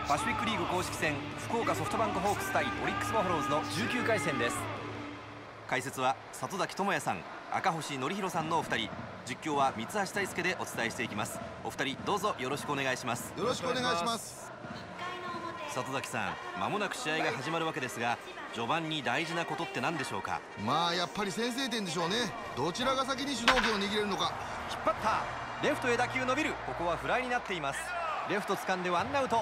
パシフィックリーグ公式戦、福岡ソフトバンクホークス対オリックスバファローズの19回戦です。解説は里崎智也さん、赤星則弘さんのお二人、実況は三橋大輔でお伝えしていきます。お二人どうぞよろしくお願いします。 よろしくお願いします。 里崎さん、間もなく試合が始まるわけですが、序盤に大事なことって何でしょうか？ やっぱり先制点でしょうね。どちらが先に主導権を握れるのか。 引っ張った、レフトへ打球伸びる。ここはフライになっています。レフト掴んでワンアウト。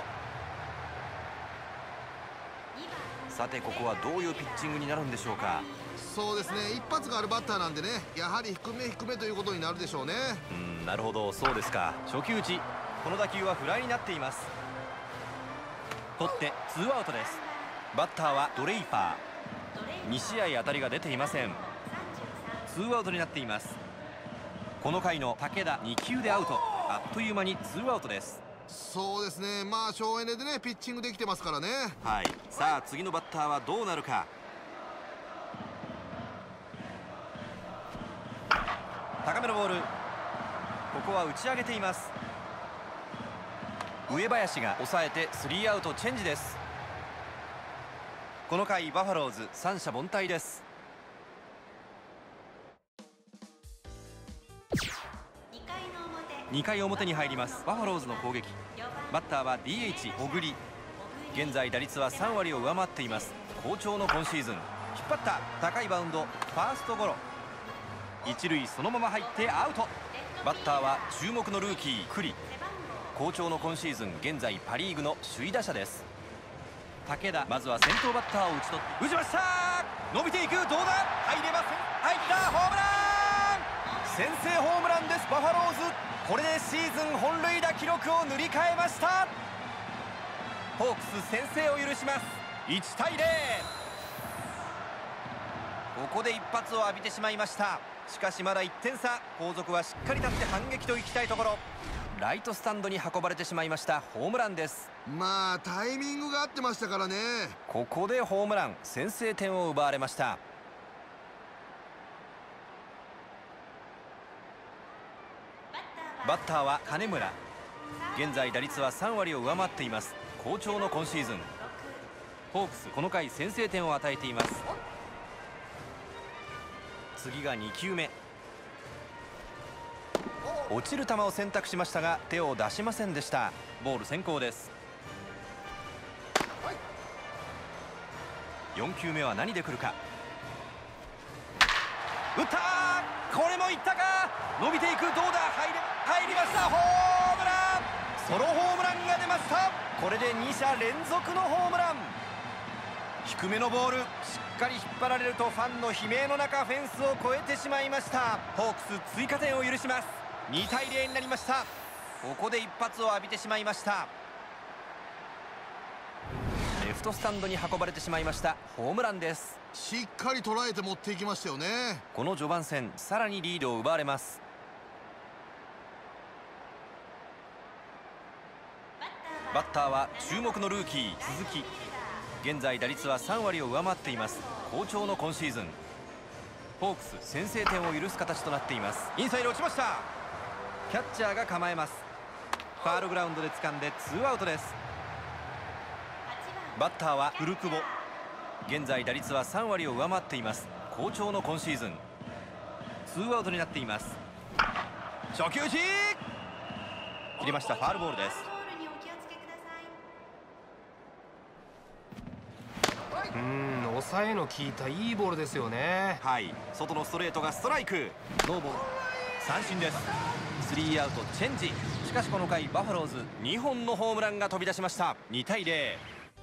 さて、ここはどういうピッチングになるんでしょうか？ そうですね、一発があるバッターなんでね、やはり低め低めということになるでしょうね。 なるほど、そうですか。初球打ち、この打球はフライになっています。取って2アウトです。バッターはドレイパー。2試合当たりが出ていません。2アウトになっています。この回の武田2球でアウト。あっという間に2アウトです。 そうですね、省エネでねピッチングできてますからね。 はい、さあ次のバッターはどうなるか。高めのボール、ここは打ち上げています。上林が抑えて3アウトチェンジです。この回バファローズ三者凡退です。2回表に入りますバファローズの攻撃。バッターは DH 小栗。現在打率は3割を上回っています。好調の今シーズン。引っ張った高いバウンド、ファーストゴロ。一塁そのまま入ってアウト。バッターは注目のルーキー栗。好調の今シーズン、現在パ・リーグの首位打者です。武田、まずは先頭バッターを打ち取って打ちました。伸びていく、どうだ、入れません。入った、ホームラン。先制ホームランですバファローズ。これでシーズン本塁打記録を塗り替えました。ホークス先制を許します。1対0。ここで一発を浴びてしまいました。しかしまだ1点差。後続はしっかり立って反撃といきたいところ。ライトスタンドに運ばれてしまいました。ホームランです。 タイミングが合ってましたからね。 ここでホームラン、先制点を奪われました。バッターは金村。現在打率は3割を上回っています。好調の今シーズン。ホークスこの回先制点を与えています。次が2球目。落ちる球を選択しましたが手を出しませんでした。ボール先行です。4球目は何で来るか。打った、これもいったか。伸びていく、どうだ、入りました。ホームラン、ソロホームランが出ました。これで2者連続のホームラン。低めのボール、しっかり引っ張られるとファンの悲鳴の中フェンスを越えてしまいました。ホークス追加点を許します。2対0になりました。ここで一発を浴びてしまいました。レフトスタンドに運ばれてしまいました。ホームランです。 しっかり捉えて持っていきましたよね。 この序盤戦さらにリードを奪われます。バッターは注目のルーキー鈴木。現在打率は3割を上回っています。好調の今シーズン。ホークス先制点を許す形となっています。インサイド落ちました。キャッチャーが構えます。ファールグラウンドで掴んで2アウトです。バッターは古久保。現在打率は3割を上回っています。好調の今シーズン。2アウトになっています。初球打ち切りました。ファールボールです。 抑えの効いたいいボールですよね。 はい、外のストレートがストライク。ノーボール、三振です。3アウトチェンジ。しかしこの回バファローズ2本のホームランが飛び出しました。2対0。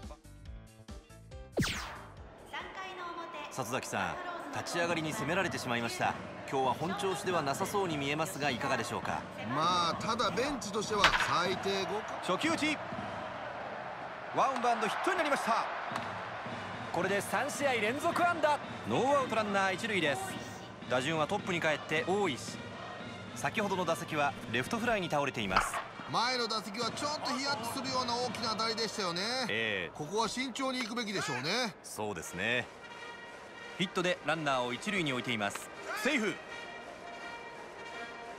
里崎さん、立ち上がりに攻められてしまいました。今日は本調子ではなさそうに見えますがいかがでしょうか？ ただベンチとしては最低5回。 初球打ち、ワンバウンドヒットになりました。これで3試合連続安打。ノーアウトランナー1塁です。打順はトップに帰って大石。先ほどの打席はレフトフライに倒れています。 前の打席はちょっとヒヤッとするような大きな当たりでしたよね。ここは慎重に行くべきでしょうね。 そうですね。ヒットでランナーを1塁に置いています。セ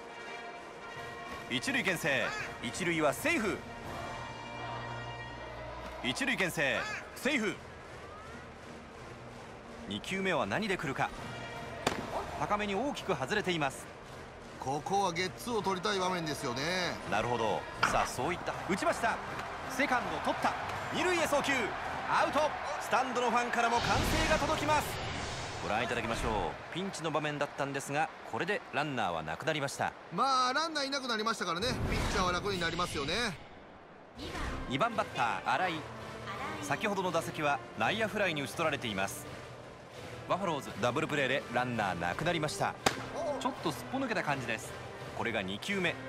ーフ。1塁牽制。1塁はセーフ。 一塁牽制、セーフ。2球目は何で来るか。高めに大きく外れています。 ここはゲッツーを取りたい場面ですよね。 なるほど。さあそういった打ちました。セカンド取った。二塁へ送球、アウト。スタンドのファンからも歓声が届きます。ご覧いただきましょう。ピンチの場面だったんですが、これでランナーはなくなりました。 まあランナーいなくなりましたからね、ピッチャーは楽になりますよね。 2番バッター新井。先ほどの打席は内野フライに打ち取られています。バファローズダブルプレーでランナーなくなりました。ちょっとすっぽ抜けた感じです。これが2球目、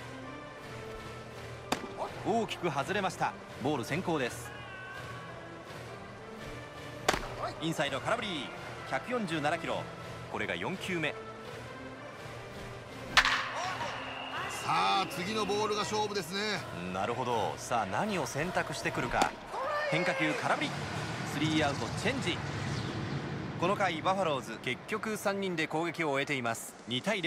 大きく外れました。ボール先行です。インサイド空振り、147キロ。これが4球目。 さあ次のボールが勝負ですね。 なるほど。さあ何を選択してくるか。変化球空振り、スリーアウトチェンジ。この回バファローズ結局3人で攻撃を終えています。2対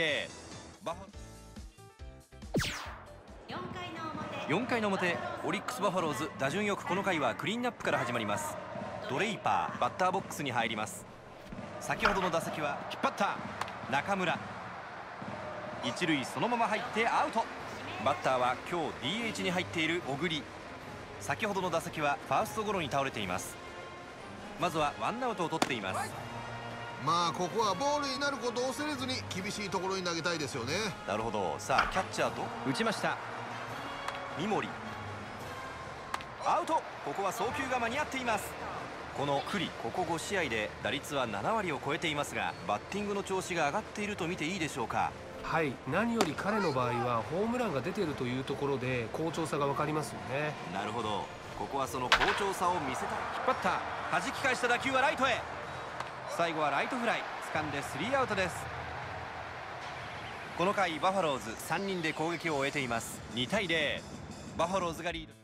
0。4回の表、オリックスバファローズ打順よくこの回はクリーンアップから始まります。ドレイパーバッターボックスに入ります。先ほどの打席は引っ張った中村、一塁そのまま入ってアウト。バッターは今日 DH に入っている小栗。先ほどの打席はファーストゴロに倒れています。まずはワンアウトを取っています。 まあここはボールになることを恐れずに厳しいところに投げたいですよね。 なるほど。さあキャッチャーと打ちました。三森アウト。ここは送球が間に合っています。この栗、ここ5試合で打率は7割を超えていますが、バッティングの調子が上がっていると見ていいでしょうか。 はい、何より彼の場合はホームランが出ているというところで好調さが分かりますよね。 なるほど。ここはその好調さを見せたい。引っ張った、弾き返した打球はライトへ。最後はライトフライ、掴んでスリーアウトです。この回バファローズ3人で攻撃を終えています。2対0、バファローズがリード。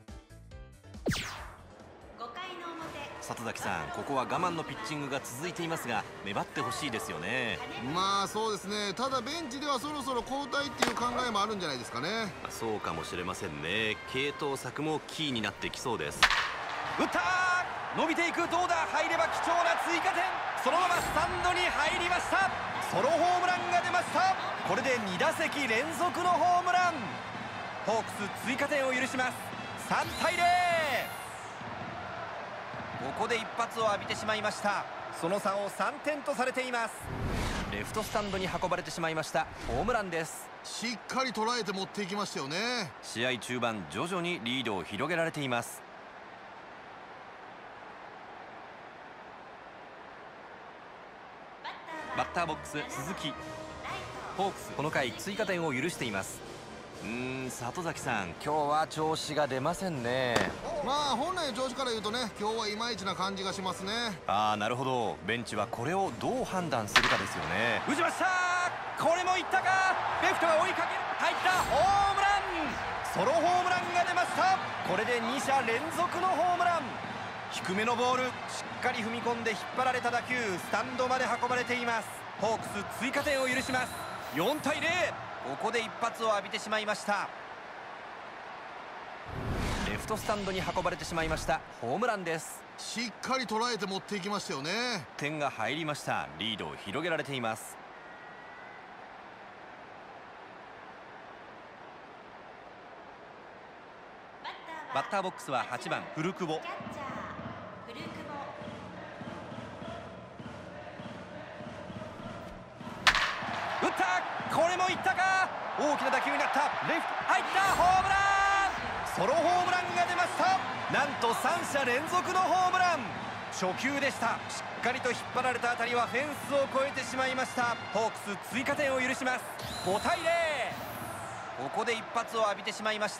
里崎さん、ここは我慢のピッチングが続いていますが、粘ってほしいですよね。 まあそうですね。ただベンチではそろそろ交代っていう考えもあるんじゃないですかね。 そうかもしれませんね。継投策もキーになってきそうです。打ったー、伸びていく。どうだ、入れば貴重な追加点。そのままスタンドに入りました。ソロホームランが出ました。これで2打席連続のホームラン。ホークス追加点を許します。3対0。ここで一発を浴びてしまいました。その差を3点とされています。レフトスタンドに運ばれてしまいました。ホームランです。 しっかり捉えて持っていきましたよね。 試合中盤徐々にリードを広げられています。バッターボックス鈴木。ホークスこの回追加点を許しています。里崎さん、今日は調子が出ませんね。 まあ本来の調子から言うとね、今日はいまいちな感じがしますね。 ああ、なるほど。ベンチはこれをどう判断するかですよね。打ちました。これもいったか。レフトが追いかける。入った。ホームラン。ソロホームランが出ました。これで2者連続のホームラン。低めのボール、しっかり踏み込んで引っ張られた打球、スタンドまで運ばれています。ホークス追加点を許します。4対0。ここで一発を浴びてしまいました。レフトスタンドに運ばれてしまいました。ホームランです。 しっかり捉えて持っていきましたよね。 点が入りました。リードを広げられています。バッターボックスは8番古久保。打った。これもいったか。大きな打球になった。レフト入った。ホームラン。ソロホームランが出ました。なんと3者連続のホームラン。初球でした。しっかりと引っ張られた当たりはフェンスを越えてしまいました。ホークス追加点を許します。5対0。ここで一発を浴びてしまいました。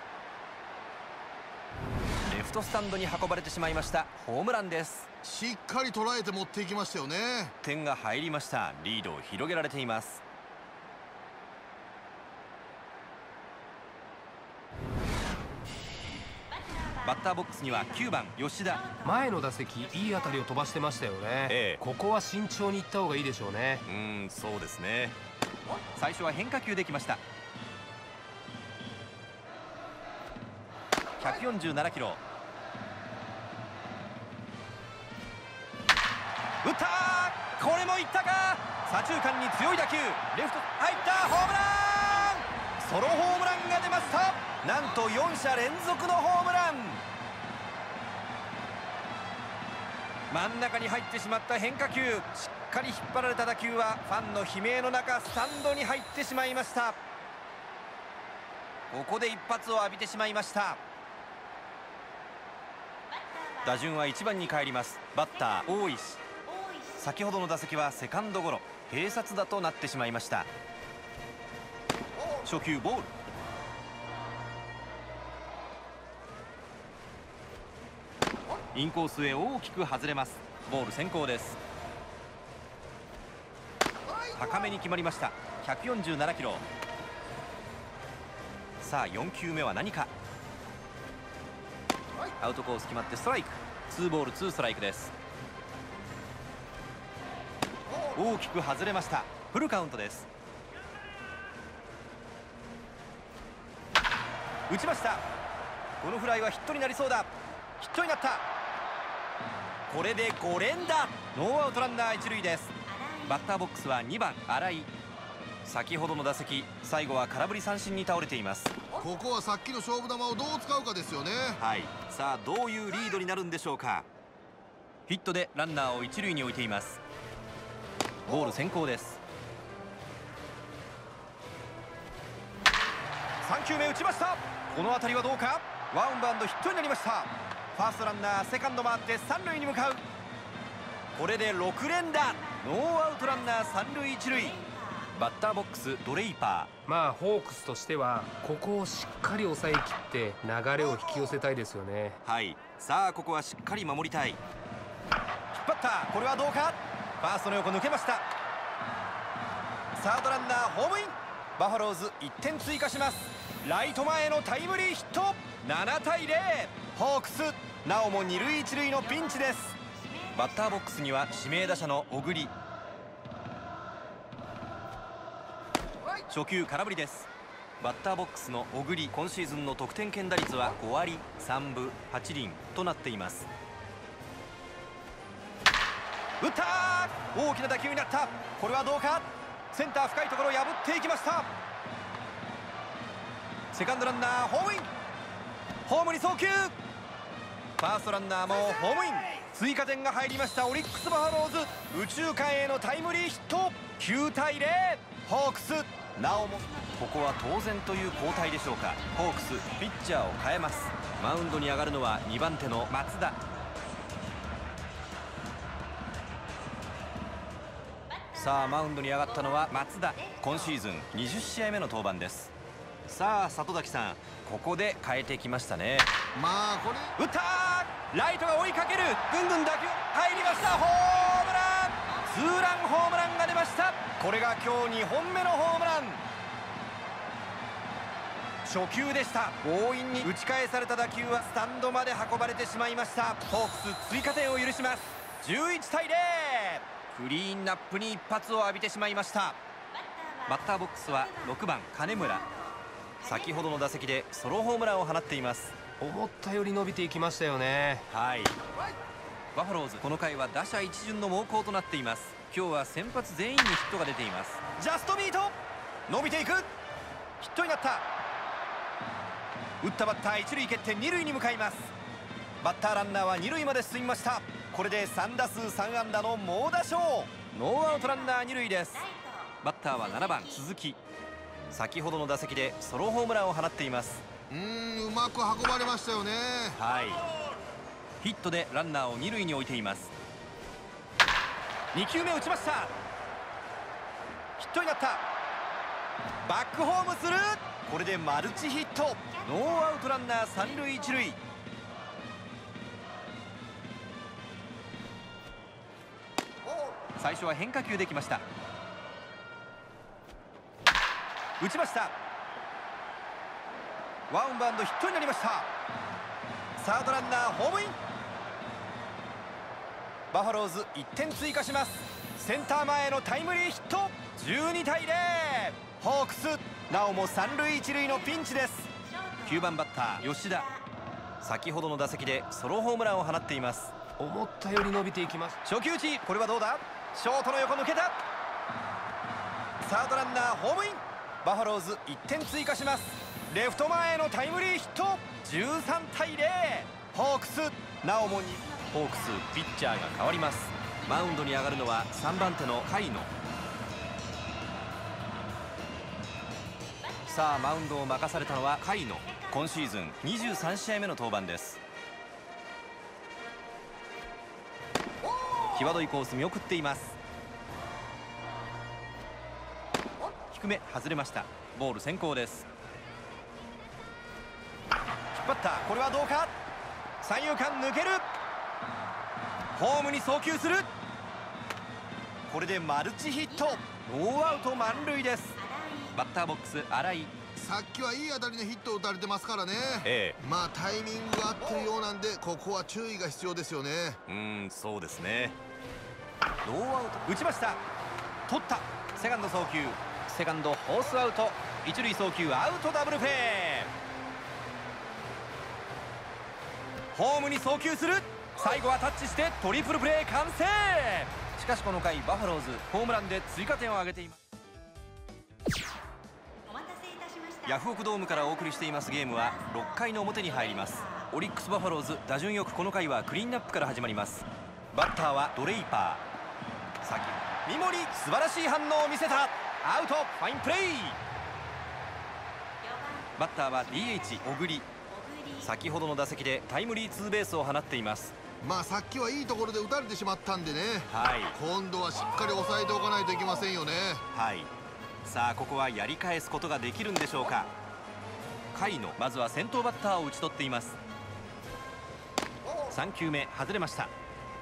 レフトスタンドに運ばれてしまいました。ホームランです。 しっかり捉えて持っていきましたよね。 点が入りました。リードを広げられています。バッターボックスには9番吉田。 前の打席いい当たりを飛ばしてましたよね。ここは慎重にいった方がいいでしょうね。 そうですね。最初は変化球できました。147キロ。 打ったー、これもいったか。左中間に強い打球、レフト入った、ホームラン、ソロホームランが出ました。なんと4者連続のホームラン。真ん中に入ってしまった変化球、しっかり引っ張られた打球はファンの悲鳴の中スタンドに入ってしまいました。ここで一発を浴びてしまいました。打順は1番に帰ります。バッター大石。先ほどの打席はセカンドゴロ、併殺打となってしまいました。初球ボール、インコースへ大きく外れます。ボール先行です。高めに決まりました。147キロ。さあ4球目は何か。アウトコース決まってストライク。2ボール2ストライクです。大きく外れました。フルカウントです。打ちました。このフライはヒットになりそうだ。ヒットになった。これで5連打。ノーアウトランナー1塁です。バッターボックスは2番新井。先ほどの打席、最後は空振り三振に倒れています。 ここはさっきの勝負球をどう使うかですよね。 はい、さあどういうリードになるんでしょうか。ヒットでランナーを1塁に置いています。ボール先行です。3球目打ちました。この当たりはどうか。ワンバウンドヒットになりました。ファーストランナーセカンド回って三塁に向かう。これで6連打。ノーアウトランナー三塁一塁。バッターボックスドレイパー。 まあホークスとしてはここをしっかり抑えきって流れを引き寄せたいですよね。 はい、さあここはしっかり守りたい。引っ張った。これはどうか。ファーストの横抜けました。サードランナーホームイン。バファローズ1点追加します。ライト前へのタイムリーヒット。7対0。ホークスなおも2塁1塁のピンチです。バッターボックスには指名打者の小栗。初球空振りです。バッターボックスの小栗、今シーズンの得点圏打率は5割3分8厘となっています。打ったー、大きな打球になった。これはどうか。センター深いところを破っていきました。セカンドランナーホームイン。ホームに送球。ファーストランナーもホームイン。追加点が入りましたオリックスバファローズ。右中間へのタイムリーヒット。9対0。ホークスなおもここは当然という交代でしょうか。ホークスピッチャーを変えます。マウンドに上がるのは2番手の松田。さあマウンドに上がったのは松田。今シーズン20試合目の登板です。さあ里崎さん、ここで変えてきましたね。 まあこれ打ったー、ライトが追いかける。ぐんぐん打球入りました。ホームラン、ツーランホームランが出ました。これが今日2本目のホームラン。初球でした。強引に打ち返された打球はスタンドまで運ばれてしまいました。ホークス追加点を許します。11対0。クリーンナップに一発を浴びてしまいました。バッターボックスは6番金村。先ほどの打席でソロホームランを放っています。 思ったより伸びていきましたよね。 はい、バファローズこの回は打者一巡の猛攻となっています。今日は先発全員にヒットが出ています。ジャストミート、伸びていく。ヒットになった。打ったバッター一塁蹴って二塁に向かいます。バッターランナーは二塁まで進みました。これで3打数3安打の猛打賞。ノーアウトランナー二塁です。バッターは7番鈴木。先ほどの打席でソロホームランを放っています。 うまく運ばれましたよね。 はい、ヒットでランナーを二塁に置いています。2球目打ちました。ヒットになった。バックホームする。これでマルチヒット。ノーアウトランナー三塁一塁。最初は変化球できました。打ちました。ワンバウンドヒットになりました。サードランナーホームイン。バファローズ1点追加します。センター前へのタイムリーヒット。12対0。ホークスなおも三塁一塁のピンチです。9番バッター吉田。先ほどの打席でソロホームランを放っています。 思ったより伸びていきます。 初球打ち、これはどうだ。ショートの横抜けた。サードランナーホームイン。バファローズ1点追加します。レフト前へのタイムリーヒット。13対0。ホークスなおもにホークスピッチャーが変わります。マウンドに上がるのは3番手の甲斐野。さあマウンドを任されたのは甲斐野。今シーズン23試合目の登板です。際どいコース見送っています。低め外れました。ボール先行です。引っ張った。これはどうか。三遊間抜ける。ホームに送球する。これでマルチヒット。ノーアウト満塁です。バッターボックス新井。 さっきはいい当たりのヒットを打たれてますからね。まあタイミングが合ってるようなんで、ここは注意が必要ですよね。 そうですね。ノーアウト。打ちました。取った。セカンド送球。セカンドホースアウト。一塁送球アウト。ダブルプレー。ホームに送球する。最後はタッチしてトリプルプレー完成。しかしこの回バファローズホームランで追加点を挙げています。ヤフオクドームからお送りしていますゲームは6回の表に入ります。オリックスバファローズ打順よくこの回はクリーンナップから始まります。バッターはドレイパー。先三森素晴らしい反応を見せた。アウト。ファインプレー。バッターは DH 小栗。先ほどの打席でタイムリーツーベースを放っています。 まあさっきはいいところで打たれてしまったんでね、今度はしっかり抑えておかないといけませんよね。さあここはやり返すことができるんでしょうか。甲斐野まずは先頭バッターを打ち取っています。3球目外れました。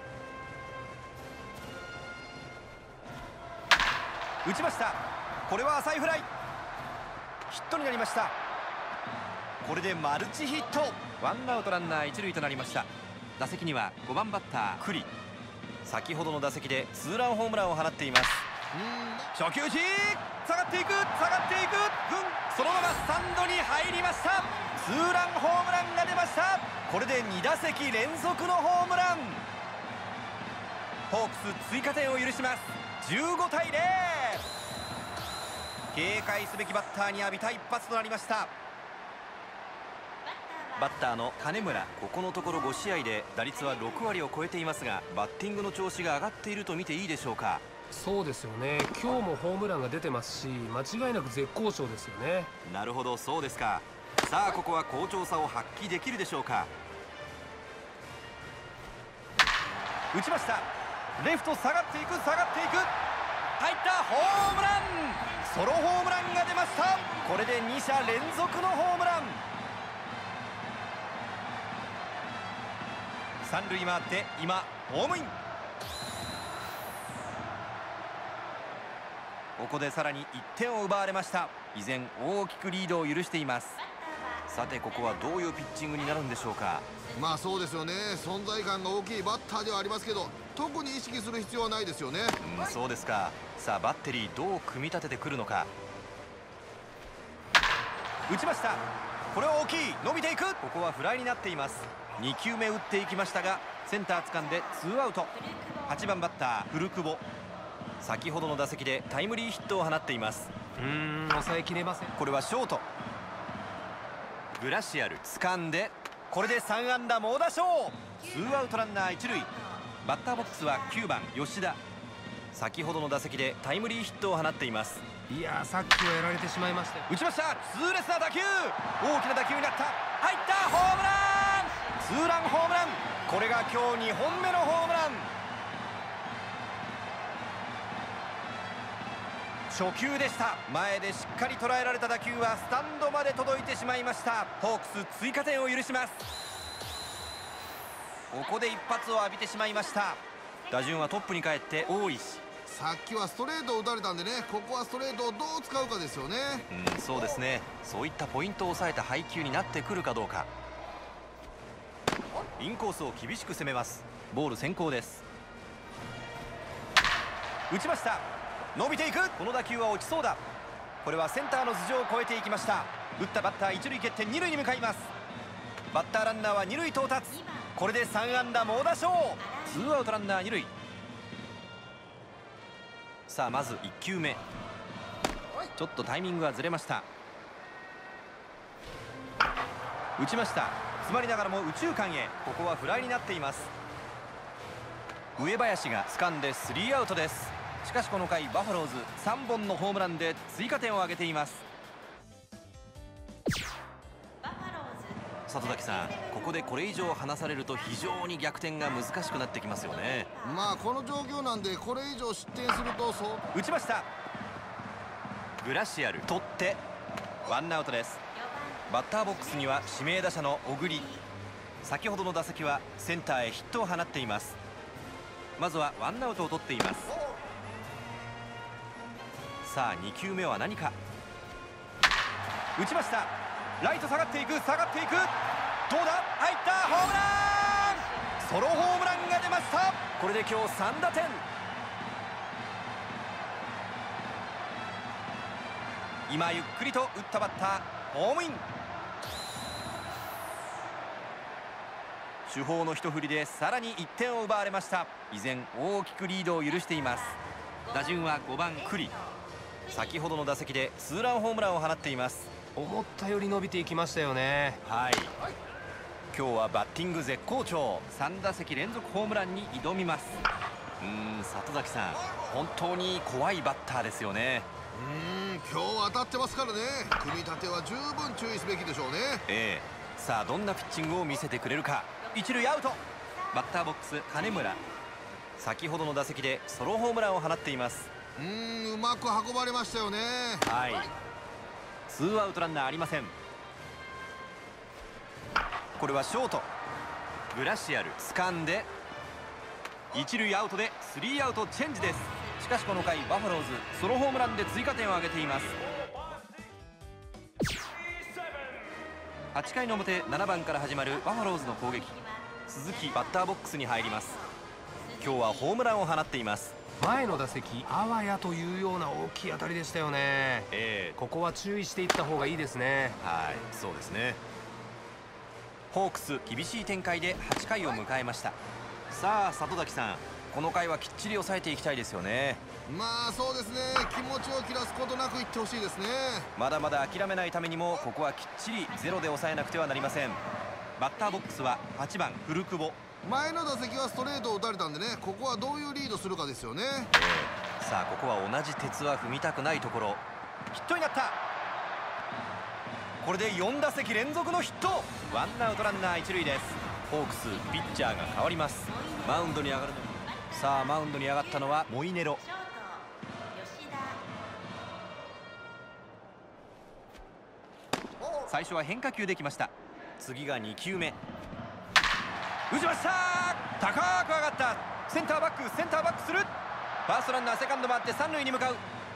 打ちました。これは浅いフライ。ヒットになりました。これでマルチヒット。ワンアウトランナー一塁となりました。打席には5番バッター栗。先ほどの打席でツーランホームランを放っています。初球打ち。下がっていく。そのままスタンドに入りました。ツーランホームランが出ました。これで2打席連続のホームラン。ホークス追加点を許します。15対0。警戒すべきバッターに浴びた一発となりました。バッターの金村、ここのところ5試合で打率は6割を超えていますが、バッティングの調子が上がっていると見ていいでしょうか。 そうですよね。今日もホームランが出てますし、間違いなく絶好調ですよね。 なるほど、そうですか。さあここは好調さを発揮できるでしょうか。打ちました。レフト下がっていく。入った。ホームラン。ソロホームランが出ました。これで2者連続のホームラン。三塁回って今ホームイン。ここでさらに1点を奪われました。依然大きくリードを許しています。さてここはどういうピッチングになるんでしょうか。 まあそうですよね。存在感が大きいバッターではありますけど、特に意識する必要はないですよね。 そうですか。さあバッテリーどう組み立ててくるのか。打ちました。これは大きい。伸びていく。ここはフライになっています。2球目打っていきましたがセンター掴んでツーアウト。8番バッター古久保。先ほどの打席でタイムリーヒットを放っています。 抑えきれません。 これはショート。グラシアル掴んで、これで3安打猛打賞。ツーアウトランナー一塁。バッターボックスは9番吉田。先ほどの打席でタイムリーヒットを放っています。 いやさっきはやられてしまいましたよ。 打ちました。痛烈な打球。大きな打球になった。入った。ホームラン。ツーランホームラン。これが今日2本目のホームラン。初球でした。前でしっかり捉えられた打球はスタンドまで届いてしまいました。ホークス追加点を許します。ここで一発を浴びてしまいました。打順はトップに帰って大石。 さっきはストレートを打たれたんでね、ここはストレートをどう使うかですよね。 そうですね。そういったポイントを抑えた配球になってくるかどうか。インコースを厳しく攻めます。ボール先行です。打ちました。伸びていく。この打球は落ちそうだ。これはセンターの頭上を越えていきました。打ったバッター一塁蹴って二塁に向かいます。 バッターランナーは二塁到達。これで3安打猛打賞。2アウトランナー二塁。さあまず1球目、ちょっとタイミングがずれました。打ちました。詰まりながらも右中間へ。ここはフライになっています。上林が掴んで3アウトです。しかしこの回バファローズ3本のホームランで追加点を挙げています。里崎さん、ここでこれ以上離されると非常に逆転が難しくなってきますよね。 まあこの状況なんでこれ以上失点すると打ちました。グラシアル取ってワンアウトです。バッターボックスには指名打者の小栗。先ほどの打席はセンターへヒットを放っています。まずはワンアウトを取っています。さあ2球目は何か。打ちました。ライト下がっていく、下がっていく。どうだ、入った。ホームラン、ソロホームランが出ました。これで今日3打点。今ゆっくりと打ったバッターホームイン。主砲の一振りでさらに1点を奪われました。依然大きくリードを許しています。打順は5番栗。先ほどの打席でツーランホームランを放っています。 思ったより伸びていきましたよね。 はい、今日はバッティング絶好調。3打席連続ホームランに挑みます。里崎さん、本当に怖いバッターですよね。 今日当たってますからね。組み立ては十分注意すべきでしょうね。 さあどんなピッチングを見せてくれるか。一塁アウト。バッターボックス金村。先ほどの打席でソロホームランを放っています。 うまく運ばれましたよね。 はい、ツーアウトランナーありません。これはショート。グラシアル掴んで一塁アウトでスリーアウトチェンジです。しかしこの回バファローズソロホームランで追加点を挙げています。8回の表、7番から始まるバファローズの攻撃。鈴木バッターボックスに入ります。今日はホームランを放っています。 前の打席あわやというような大きい当たりでしたよね。ここは注意していった方がいいですね。 はい、そうですね。ホークス厳しい展開で8回を迎えました。さあ里崎さん、この回はきっちり抑えていきたいですよね。 まあそうですね。気持ちを切らすことなくいってほしいですね。 まだまだ諦めないためにもここはきっちりゼロで抑えなくてはなりません。バッターボックスは8番古久保。 前の打席はストレートを打たれたんでね、ここはどういうリードするかですよね。 さあここは同じ鉄は踏みたくないところ。ヒットになった。これで4打席連続のヒット。ワンアウトランナー一塁です。ホークスピッチャーが変わります。マウンドに上がるの。さあマウンドに上がったのはモイネロ。最初は変化球できました。次が2球目。打ちました。高く上がった。センターバック、センターバックする。ファーストランナーセカンド回って三塁に向かう。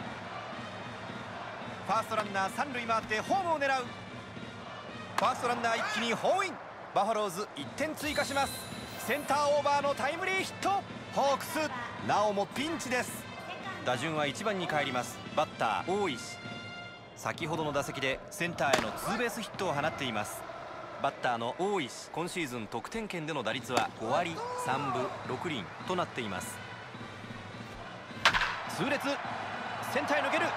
ファーストランナー三塁回ってホームを狙う。ファーストランナー一気にホームイン。バファローズ1点追加します。センターオーバーのタイムリーヒット。ホークスなおもピンチです。打順は1番に帰ります。バッター大石。先ほどの打席でセンターへのツーベースヒットを放っています。バッターの大石、今シーズン得点圏での打率は5割3分6厘となっています。痛烈、センターへ抜ける。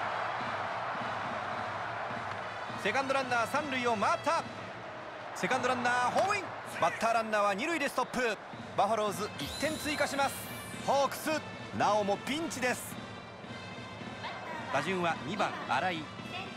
セカンドランナー三塁を回った。セカンドランナーホームイン。バッターランナーは二塁でストップ。バファローズ1点追加します。ホークスなおもピンチです。打順は2番新井。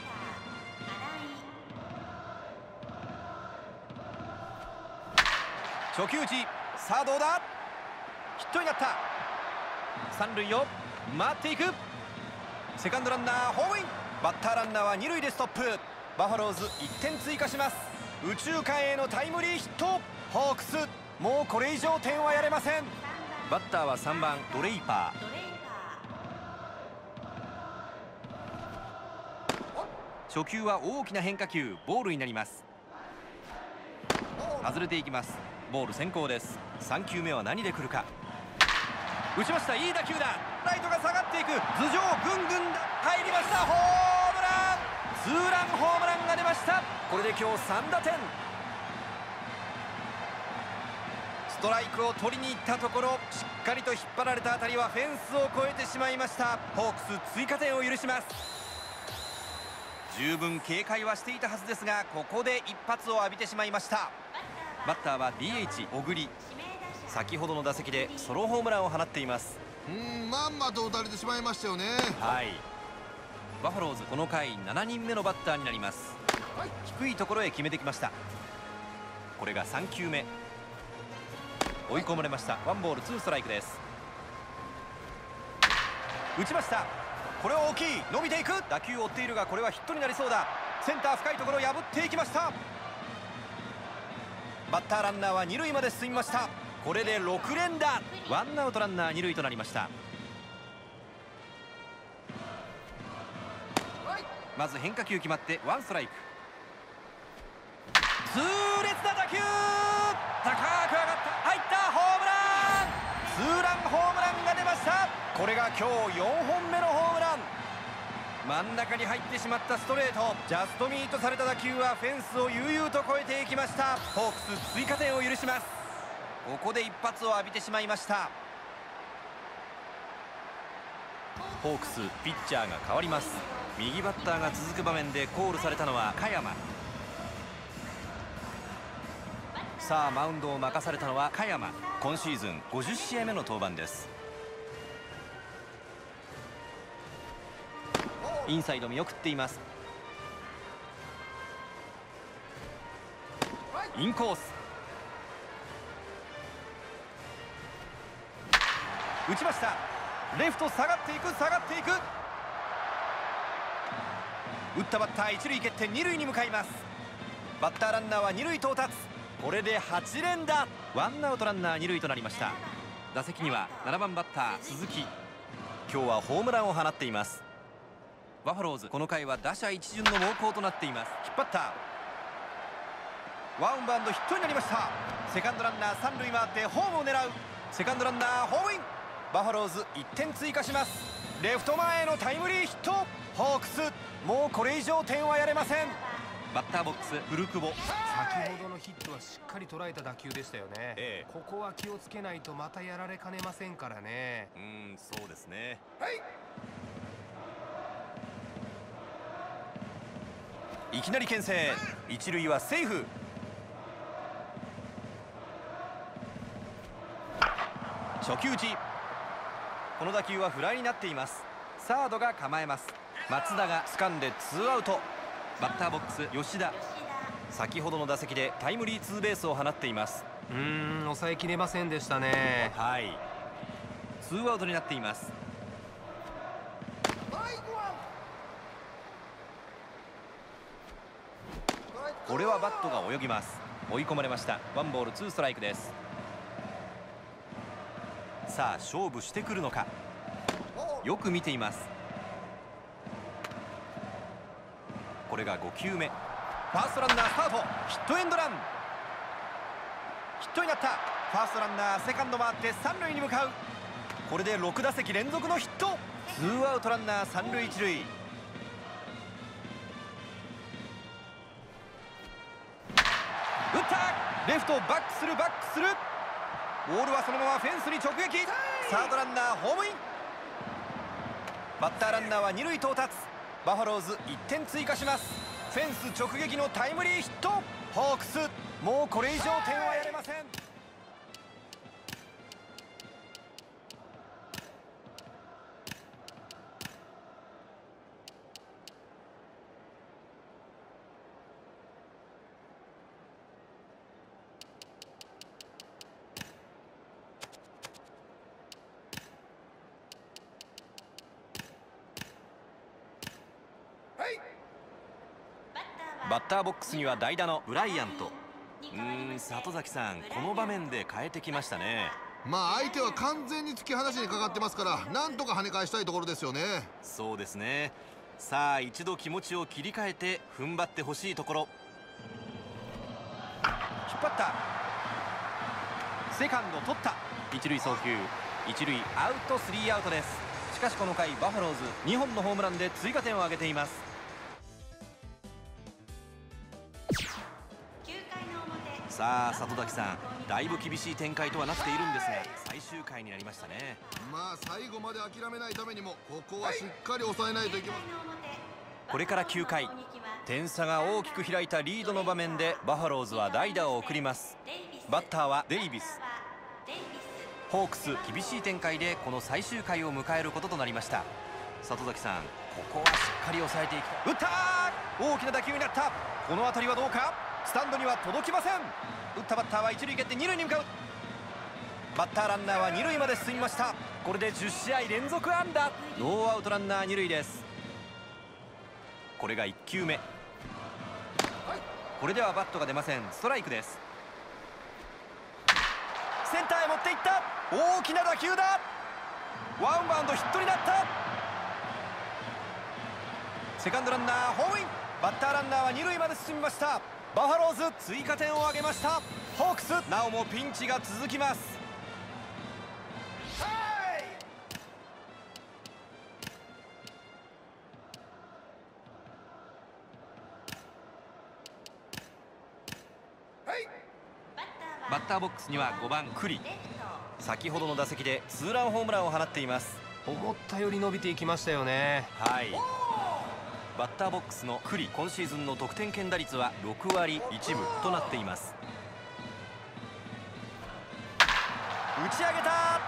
初球打ち。さあどうだ。ヒットになった。三塁を回っていく。セカンドランナーホームイン。バッターランナーは二塁でストップ。バファローズ1点追加します。右中間へのタイムリーヒット。ホークスもうこれ以上点はやれません。バッターは3番ドレイパー。初球は大きな変化球、ボールになります。外れていきます。ボール先行です。3球目は何で来るか。打ちました。いい打球だ。ライトが下がっていく。頭上ぐんぐん入りました。ホームラン。ツーランホームランが出ました。これで今日3打点。 トライクを取りに行ったところ、しっかりと引っ張られた当たりはフェンスを越えてしまいました。ホークス追加点を許します。十分警戒はしていたはずですが、ここで一発を浴びてしまいました。バッターは DH 小栗。先ほどの打席でソロホームランを放っています。 まんまと打たれてしまいましたよね。 はい、バファローズこの回7人目のバッターになります。低いところへ決めてきました。これが3球目。追い込まれました。ワンボールツーストライクです。打ちました。これは大きい。伸びていく。打球を追っているが、これはヒットになりそうだ。センター深いところを破っていきました。バッターランナーは2塁まで進みました。これで6連打。ワンアウトランナー2塁となりました。まず変化球決まってワンストライク。痛烈な打球、高く上がった、入った。ホームラン。ツーランホームランが出ました。これが今日4本目のホームラン。真ん中に入ってしまったストレート。ジャストミートされた打球はフェンスを悠々と越えていきました。ホークス追加点を許します。ここで一発を浴びてしまいました。ホークスピッチャーが変わります。右バッターが続く場面でコールされたのは加山。さあマウンドを任されたのは加山。今シーズン50試合目の登板です。インサイド見送っています。インコース打ちました。レフト下がっていく、下がっていく。打ったバッター一塁蹴って二塁に向かいます。バッターランナーは二塁到達。これで8連打。ワンアウトランナー二塁となりました。打席には7番バッター鈴木。今日はホームランを放っています。バファローズこの回は打者一巡の猛攻となっています。引っ張った。ワンバウンドヒットになりました。セカンドランナー三塁回ってホームを狙う。セカンドランナーホームイン。バファローズ1点追加します。レフト前へのタイムリーヒット。ホークスもうこれ以上点はやれません。バッターボックス古久保。 先ほどのヒットはしっかり捉えた打球でしたよね。ここは気をつけないとまたやられかねませんからね。 そうですね。いきなり牽制。一塁はセーフ。初球打ち。この打球はフライになっています。サードが構えます。松田が掴んでツーアウト。バッターボックス吉田。先ほどの打席でタイムリーツーベースを放っています。 抑えきれませんでしたね。 はい、ツーアウトになっています。これはバットが泳ぎます。追い込まれました。ワンボールツーストライクです。さあ勝負してくるのか。よく見ています。これが5球目。ファーストランナースタート。ヒットエンドラン。ヒットになった。ファーストランナーセカンド回って三塁に向かう。これで6打席連続のヒット。ツーアウトランナー三塁一塁。打った。レフトバックする、バックする。ボールはそのままフェンスに直撃。サードランナーホームイン。バッターランナーは二塁到達。バファローズ1点追加します。フェンス直撃のタイムリーヒット。ホークスもうこれ以上点はやれません。バッターボックスには代打のブライアント。里崎さん、この場面で変えてきましたね。 相手は完全に突き放しにかかってますから、なんとか跳ね返したいところですよね。 そうですね。さあ一度気持ちを切り替えて踏ん張ってほしいところ。引っ張った。セカンド取った。一塁送球。一塁アウト、スリーアウトです。しかしこの回バファローズ2本のホームランで追加点を挙げています。さあ里崎さん、 だいぶ厳しい展開とはなっているんですが、最終回になりましたね。 まあ最後まで諦めないためにもここはしっかり抑えないといけません。 これから9回、点差が大きく開いたリードの場面でバファローズは代打を送ります。バッターはデイビス。ホークス厳しい展開でこの最終回を迎えることとなりました。里崎さん、ここはしっかり抑えていきたい。打ったー、大きな打球になった。この当たりはどうか。スタンドには届きません。打ったバッターは一塁蹴って二塁に向かう。バッターランナーは二塁まで進みました。これで10試合連続安打。ノーアウトランナー二塁です。これが1球目。これではバットが出ません。ストライクです。センターへ持っていった。大きな打球だ。ワンバウンドヒットになった。セカンドランナーホームイン。バッターランナーは二塁まで進みました。バファローズ追加点を挙げました。ホークスなおもピンチが続きます。バッターボックスには5番クリ。先ほどの打席でツーランホームランを放っています。 思ったより伸びていきましたよね。 はい、バッターボックスのクリ、今シーズンの得点圏打率は6割1分となっています。打ち上げた。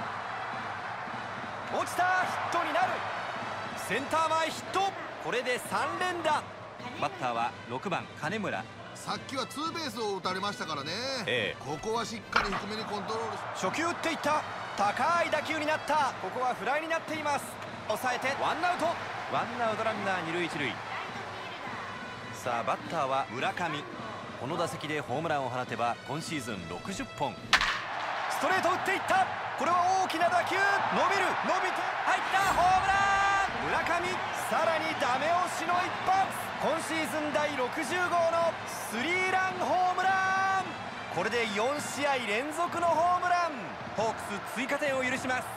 落ちた。ヒットになる。センター前ヒット。これで3連打。バッターは6番金村。 さっきはツーベースを打たれましたからね、ここはしっかり低めにコントロール。 初球打っていった。高い打球になった。ここはフライになっています。抑えてワンアウト。ワンアウトランナー二塁一塁。さあバッターは村上。この打席でホームランを放てば今シーズン60本。ストレート打っていった。これは大きな打球。伸びる。伸びて入った。ホームラン。村上、さらにダメ押しの一発。今シーズン第60号のスリーランホームラン。これで4試合連続のホームラン。ホークス追加点を許します。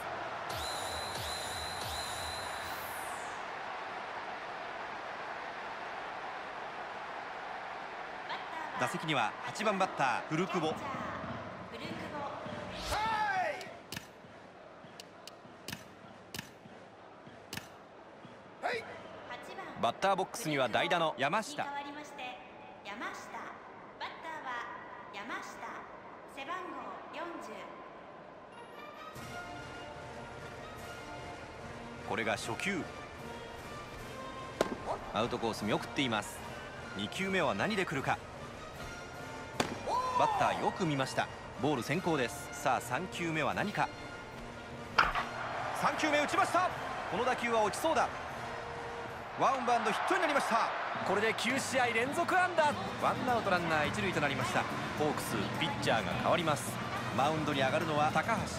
打席には8番バッター古久保。バッターボックスには代打の山下。これが初球。アウトコース見送っています。2球目は何で来るか。バッターよく見ました。ボール先行です。さあ3球目は何か。3球目打ちました。この打球は落ちそうだ。ワンバウンドヒットになりました。これで9試合連続安打。ワンアウトランナー一塁となりました。ホークスピッチャーが変わります。マウンドに上がるのは高橋。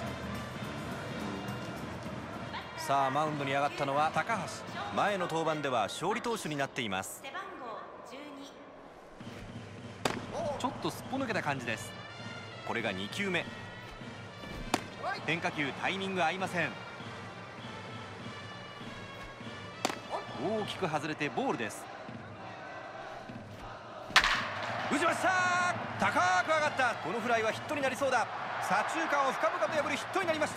さあマウンドに上がったのは高橋。前の登板では勝利投手になっています。ちょっとすっぽ抜けた感じです。これが2球目。変化球タイミング合いません。大きく外れてボールです。打ちました。高く上がった。このフライはヒットになりそうだ。左中間を深々と破るヒットになりました。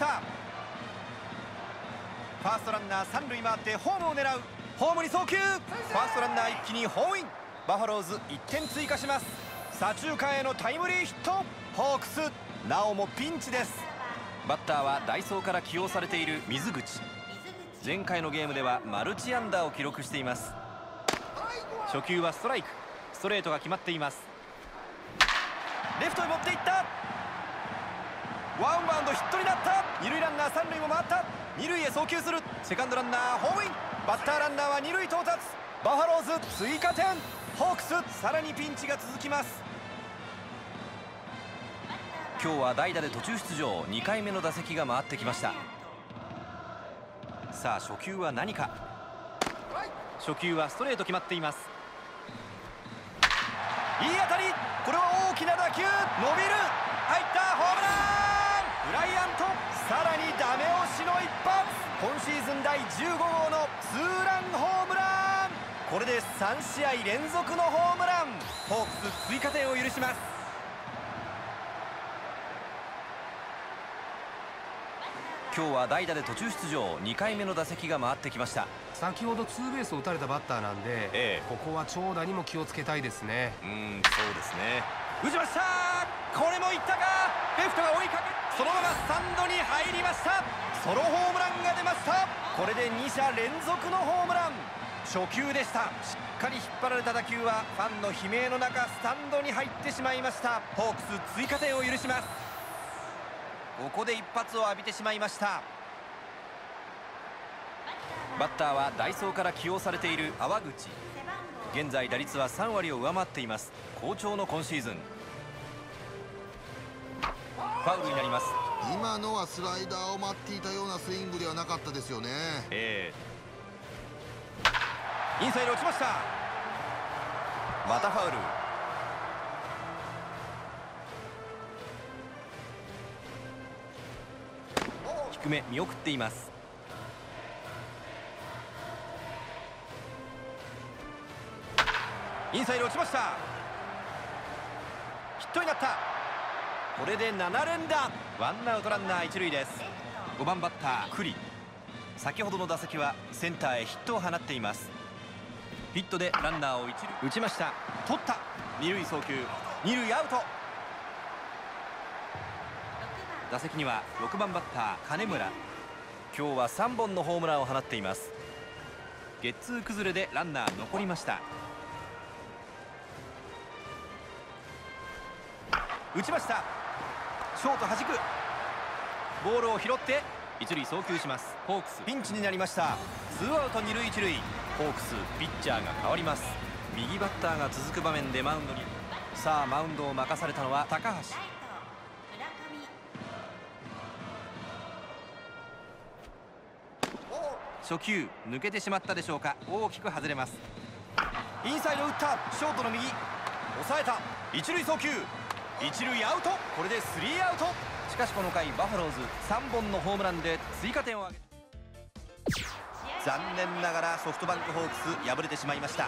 ファーストランナー三塁回ってホームを狙う。ホームに送球。ファーストランナー一気にホームイン。バファローズ1点追加します。左中間へのタイムリーヒット。ホークスなおもピンチです。バッターは代走から起用されている水口。前回のゲームではマルチアンダーを記録しています。初球はストライク。ストレートが決まっています。レフトへ持っていった。ワンバウンドヒットになった。二塁ランナー三塁も回った。二塁へ送球する。セカンドランナーホームイン。バッターランナーは二塁到達。バファローズ追加点。ホークスさらにピンチが続きます。今日は代打で途中出場。2回目の打席が回ってきました。さあ初球は何か。初球はストレート決まっています。いい当たり。これは大きな打球。伸びる。入った。ホームラン。ブライアント。さらにダメ押しの一発。今シーズン第15号のツーランホームラン。これで3試合連続のホームラン。ホークス追加点を許します。 今日は代打で途中出場、2回目の打席が回ってきました。 先ほどツーベースを打たれたバッターなんで、ここは長打にも気をつけたいですね。 そうですね。 打ちました。これもいったか。レフトが追いかけ、そのままスタンドに入りました。ソロホームランが出ました。これで2者連続のホームラン。初球でした。しっかり引っ張られた打球はファンの悲鳴の中スタンドに入ってしまいました。ホークス追加点を許します。ここで一発を浴びてしまいました。 バッターはダイソーから起用されている粟口。現在打率は3割を上回っています。好調の今シーズン。ファウルになります。 今のはスライダーを待っていたようなスイングではなかったですよね。 インサイド落ちました。またファウル。 低め見送っています。 インサイド落ちました。ヒットになった。これで7連打。ワンアウトランナー1塁です。5番バッター栗。先ほどの打席はセンターへヒットを放っています。ヒットでランナーを1塁打ちました。取った。2塁送球、2塁アウト。打席には6番バッター金村。今日は3本のホームランを放っています。ゲッツー崩れでランナー残りました。打ちました。ショート弾く。ボールを拾って一塁送球します。ホークスピンチになりました。ツーアウト2塁1塁。ホークスピッチャーが変わります。右バッターが続く場面でマウンドに。さあマウンドを任されたのは高橋。初球抜けてしまったでしょうか。大きく外れます。インサイド打った。ショートの右抑えた。一塁送球、一塁アウト。これでスリーアウト。しかしこの回バファローズ3本のホームランで追加点を挙げ、残念ながらソフトバンクホークス敗れてしまいました。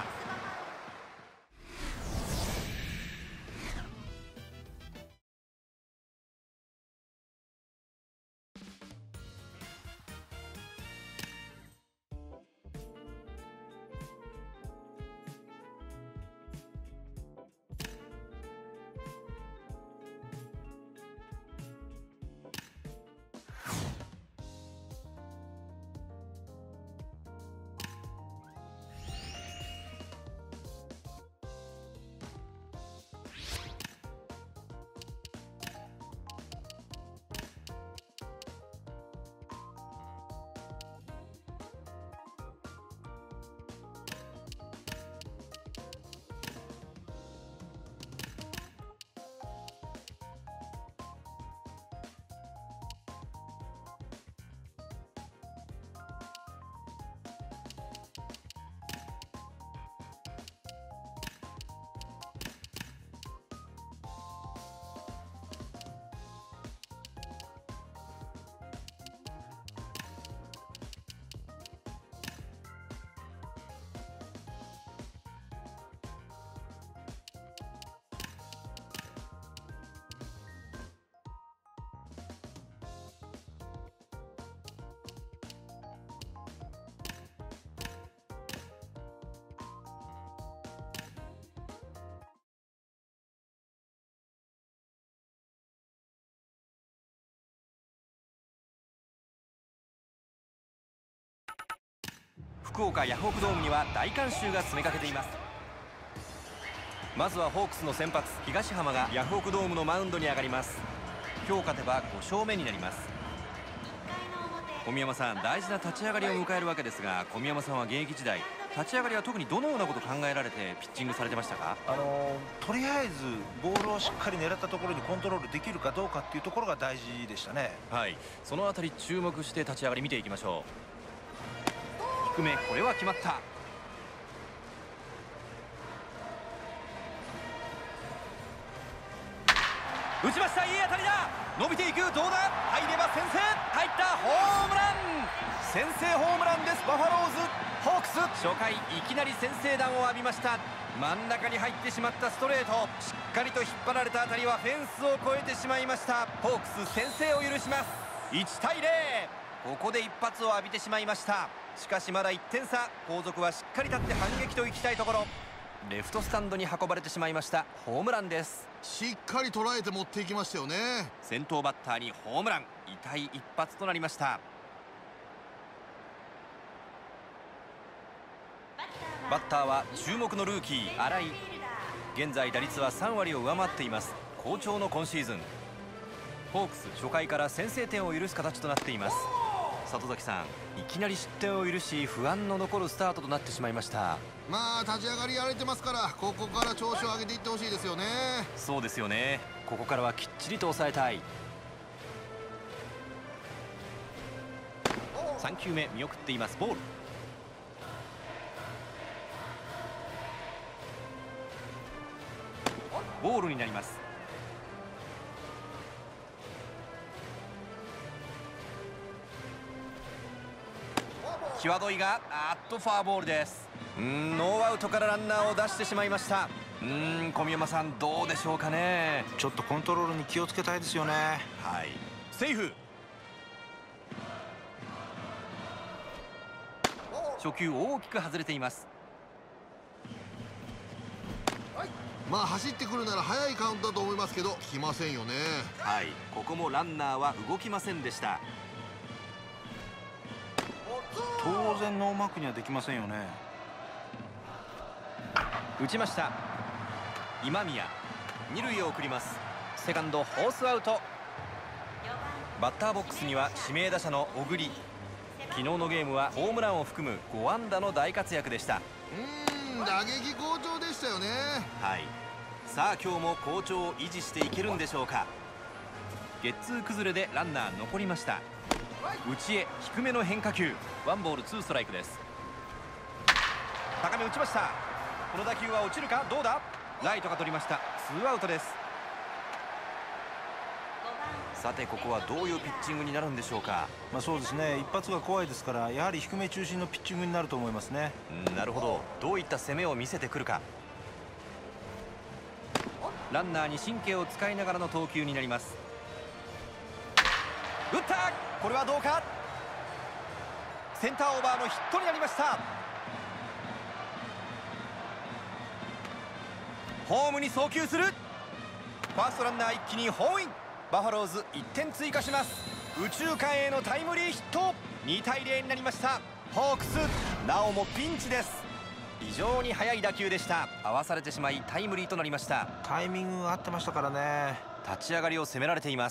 福岡ヤフオクドームには大観衆が詰めかけています。まずはホークスの先発東浜がヤフオクドームのマウンドに上がります。今日勝てば5勝目になります。小宮山さん、大事な立ち上がりを迎えるわけですが、小宮山さんは現役時代立ち上がりは特にどのようなことを考えられてピッチングされてましたか？ とりあえずボールをしっかり狙ったところにコントロールできるかどうかっていうところが大事でしたね。 はい、そのあたり注目して立ち上がり見ていきましょう。低め、これは決まった。 打ちました。いい当たりだ。伸びていく。どうだ。入れば先制。入った。ホームラン。先制ホームランです。バファローズ。ホークス初回いきなり先制弾を浴びました。真ん中に入ってしまったストレート。しっかりと引っ張られた当たりはフェンスを越えてしまいました。ホークス先制を許します。 1対0。ここで一発を浴びてしまいました。しかしまだ1点差。後続はしっかり立って反撃といきたいところ。レフトスタンドに運ばれてしまいました。ホームランです。 しっかり捉えて持っていきましたよね。 先頭バッターにホームラン。痛い一発となりました。バッターは注目のルーキー新井。現在打率は3割を上回っています。好調の今シーズン。ホークス初回から先制点を許す形となっています。里崎さん、いきなり失点を許し不安の残るスタートとなってしまいました。 まあ立ち上がりやれてますから、ここから調子を上げていってほしいですよね。 そうですよね。ここからはきっちりと抑えたい。3球目見送っています。ボール。ボールになります。際どいがフォアボールです。ノーアウトからランナーを出してしまいました。小宮山さん、どうでしょうかね。 ちょっとコントロールに気をつけたいですよね。 はい、セーフ。初球大きく外れています。 まあ走ってくるなら早いカウントだと思いますけど、来ませんよね。 はい、ここもランナーは動きませんでした。 当然ノーマークにはできませんよね。 打ちました。今宮、二塁を送ります。セカンドフォースアウト。バッターボックスには指名打者の小栗。昨日のゲームはホームランを含む5安打の大活躍でした。 打撃好調でしたよね。 はい、さあ今日も好調を維持していけるんでしょうか。ゲッツー崩れでランナー残りました。内へ低めの変化球。ワンボールツーストライクです。高め打ちました。この打球は落ちるか。どうだ。ライトが取りました。ツーアウトです。さてここはどういうピッチングになるんでしょうか。 そうですね、一発が怖いですから、やはり低め中心のピッチングになると思いますね。 なるほど。どういった攻めを見せてくるか。ランナーに神経を使いながらの投球になります。打った。これはどうか。センターオーバーのヒットになりました。ホームに送球する。ファーストランナー一気にホームイン。バファローズ1点追加します。右中間へのタイムリーヒット。2対0になりました。ホークスなおもピンチです。非常に速い打球でした。合わされてしまいタイムリーとなりました。 タイミングが合ってましたからね。 立ち上がりを攻められています。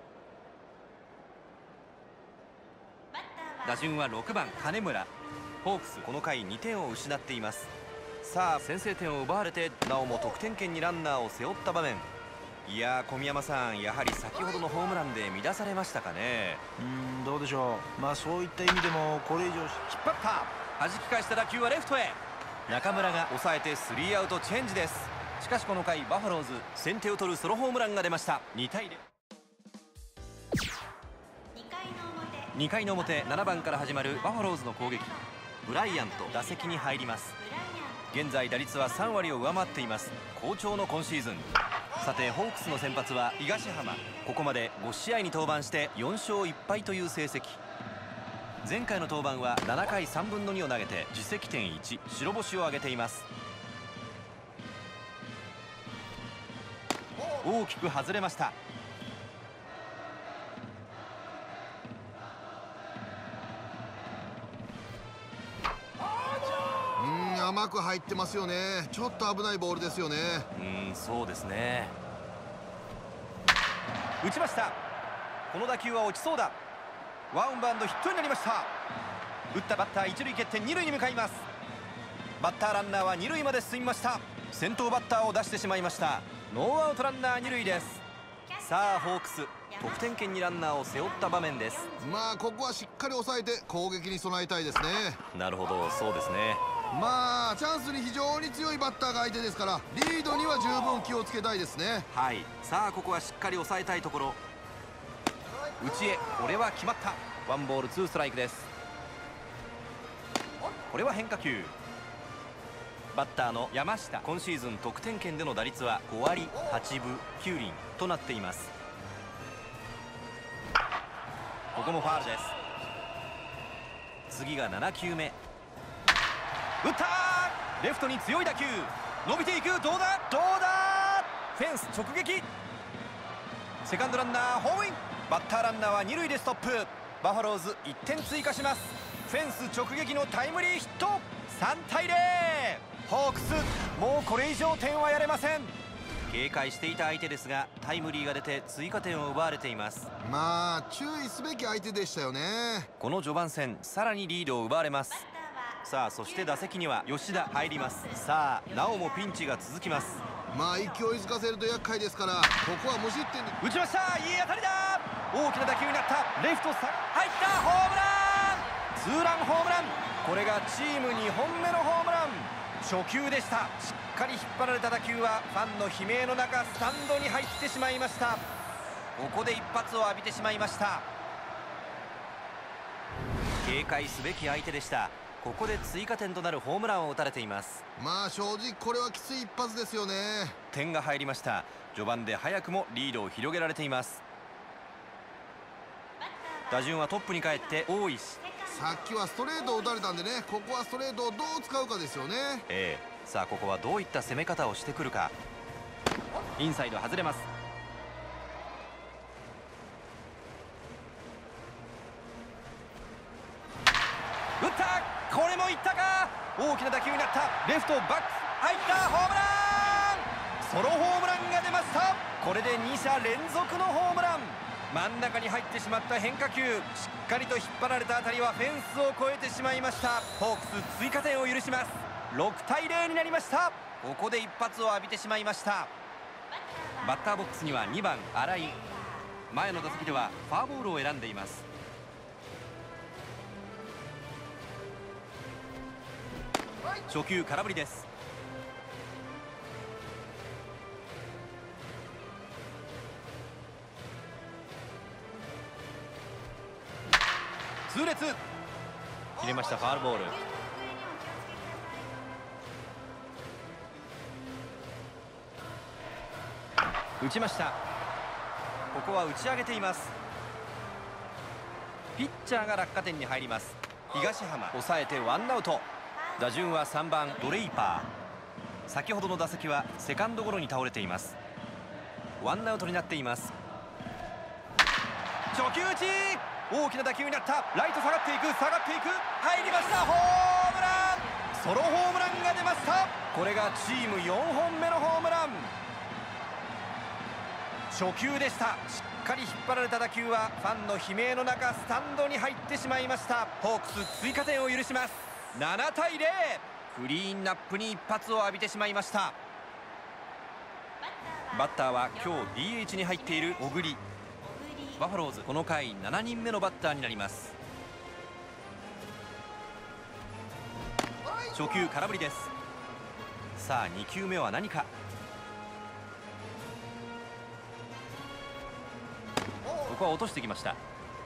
打順は6番金村。ホークスこの回2点を失っています。さあ先制点を奪われてなおも得点圏にランナーを背負った場面。いやー小宮山さん、やはり先ほどのホームランで乱されましたかね。 どうでしょう。そういった意味でもこれ以上引っ張った。弾き返した打球はレフトへ。中村が抑えてスリーアウトチェンジです。しかしこの回バファローズ先手を取るソロホームランが出ました。2対0。2回の表7番から始まるバファローズの攻撃。ブライアント打席に入ります。現在打率は3割を上回っています。好調の今シーズン。さてホークスの先発は東浜。ここまで5試合に登板して4勝1敗という成績。前回の登板は7回3分の2を投げて自責点1、白星を挙げています。大きく外れました。 甘く入ってますよね。ちょっと危ないボールですよね。 そうですね。打ちました。この打球は落ちそうだ。ワンバウンドヒットになりました。打ったバッター一塁蹴って二塁に向かいます。バッターランナーは二塁まで進みました。先頭バッターを出してしまいました。ノーアウトランナー二塁です。さあホークス得点圏にランナーを背負った場面です。 ここはしっかり抑えて攻撃に備えたいですね。 なるほど、そうですね。 チャンスに非常に強いバッターが相手ですから、リードには十分気をつけたいですね。 はい、さあここはしっかり抑えたいところ。内へ、これは決まった。ワンボールツーストライクです。これは変化球。バッターの山下、今シーズン得点圏での打率は5割8分9厘となっています。 ここもファールです。次が7球目。打ったー、レフトに強い打球、伸びていく。どうだどうだ、フェンス直撃。セカンドランナーホームイン。バッターランナーは2塁でストップ。バファローズ1点追加します。フェンス直撃のタイムリーヒット。3対0。ホークスもうこれ以上点はやれません。警戒していた相手ですがタイムリーが出て追加点を奪われています。 まあ注意すべき相手でしたよね。 この序盤戦さらにリードを奪われます。さあそして打席には吉田入ります。さあなおもピンチが続きます。 まあ勢いづかせると厄介ですから、ここは無失点に打ちました。いい当たりだ。大きな打球になった。レフトさ入った。ホームラン、ツーランホームラン。これがチーム2本目のホームラン。初球でした。しっかり引っ張られた打球はファンの悲鳴の中スタンドに入ってしまいました。ここで一発を浴びてしまいました。警戒すべき相手でした。ここで追加点となるホームランを打たれています。 まあ正直これはきつい一発ですよね。 点が入りました。序盤で早くもリードを広げられています。打順はトップに帰って大石。 さっきはストレートを打たれたんでね、ここはストレートをどう使うかですよね。 さあここはどういった攻め方をしてくるか。インサイド外れます。打った、これもいったか。大きな打球になった。レフトバック入った。ホームラン、ソロホームランが出ました。これで2者連続のホームラン。真ん中に入ってしまった変化球、しっかりと引っ張られた当たりはフェンスを越えてしまいました。ホークス追加点を許します。6対0になりました。ここで一発を浴びてしまいました。バッターボックスには2番新井。前の打席ではフォアボールを選んでいます。初球空振りです。痛烈切れました。ファウルボール。打ちました。ここは打ち上げています。ピッチャーが落下点に入ります。東浜抑えてワンアウト。打順は3番ドレイパー。先ほどの打席はセカンドゴロに倒れています。ワンアウトになっています。初球打ち、大きな打球になった。ライト下がっていく、下がっていく、入りました。ホームラン、ソロホームランが出ました。これがチーム4本目のホームラン。初球でした。しっかり引っ張られた打球はファンの悲鳴の中スタンドに入ってしまいました。ホークス追加点を許します。7対0。クリーンナップに一発を浴びてしまいました。バッターは今日 DH に入っている小栗。バファローズこの回7人目のバッターになります。初球空振りです。さあ2球目は何か。ここは落としてきました。